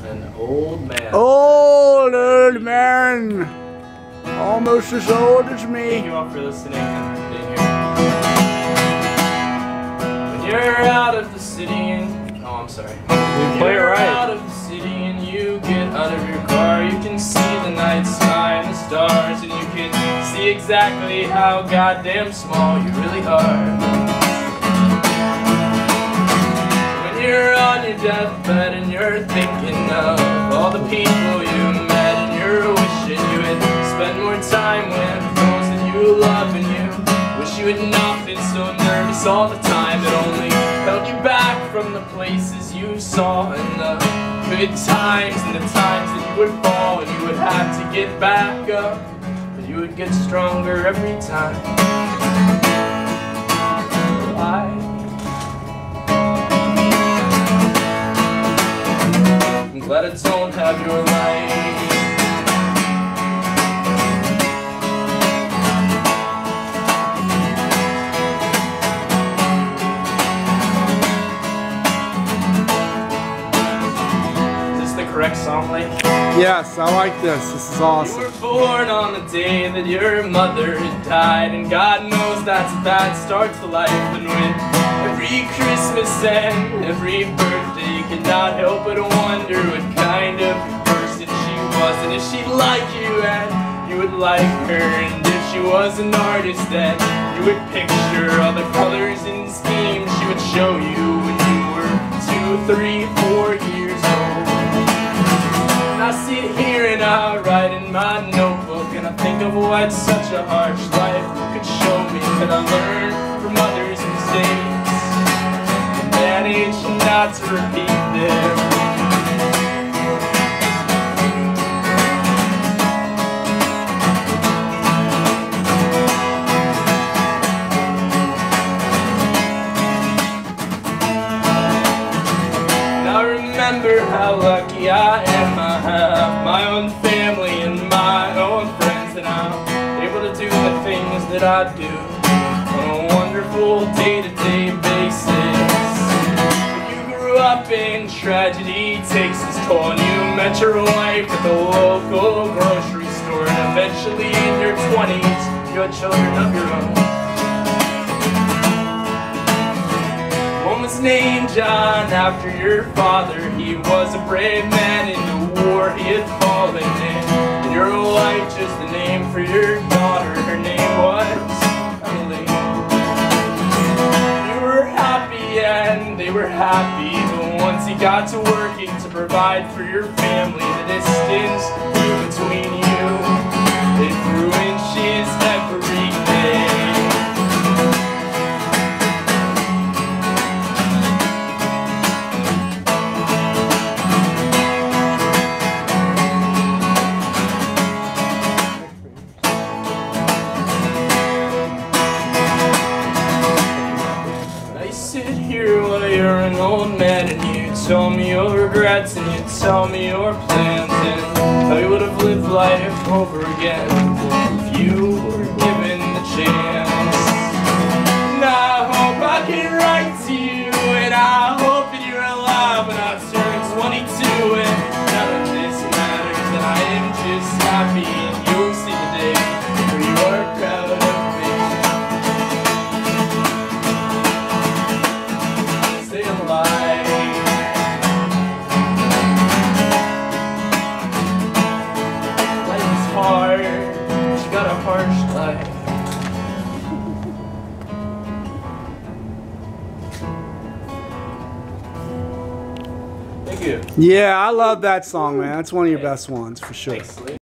An old man. Old man. Almost as old as me. Thank you all for listening and being here. When you're out of the city and... Oh, I'm sorry. Play it right. Out of the city and you get out of your car, you can see the night sky and the stars, and you can see exactly how goddamn small you really are. When you're on your deathbed and you're thinking of all the people you met, and you're wishing you would spend more time with those that you love, and you wish you had not been so nervous all the time. It only held you back from the places you saw, and the good times and the times that you would fall, and you would have to get back up, but you would get stronger every time. I'm glad I don't have your light. Correct song, Lake? Yes, I like this. This is awesome. You were born on the day that your mother had died, and God knows that's a bad start to life. And when every Christmas and every birthday, you could not help but wonder what kind of person she was, and if she'd like you and you would like her, and if she was an artist then you would picture all the colors and schemes she would show you when you were 2, 3, 4 years old. I sit here and I write in my notebook, and I think of what such a harsh life could show me, that I learned from others' mistakes and manage not to repeat them. Now remember how lucky I am. I have my own family and my own friends, and I'm able to do the things that I do on a wonderful day-to-day basis. You grew up in tragedy, takes its toll, and you met your wife at the local grocery store, and eventually in your 20s you had children of your own. One was named John after your father. He was a brave man in the war he had fallen in. And your wife, just the name for your daughter, her name was Emily. You were happy and they were happy, but once he got to working to provide for your family, the distance grew between you. It grew inches every day. Sit here while you're an old man, and you tell me your regrets and you tell me your plans, and how you would have lived life over again if you were given the chance. And I hope I can write to you, and I hope that you're alive when I turn 22, and none of this matters, and I am just happy, and you'll see the day where you are proud of me. She got a harsh life. Thank you. Yeah, I love that song, man. That's one of your best ones for sure. Thanks,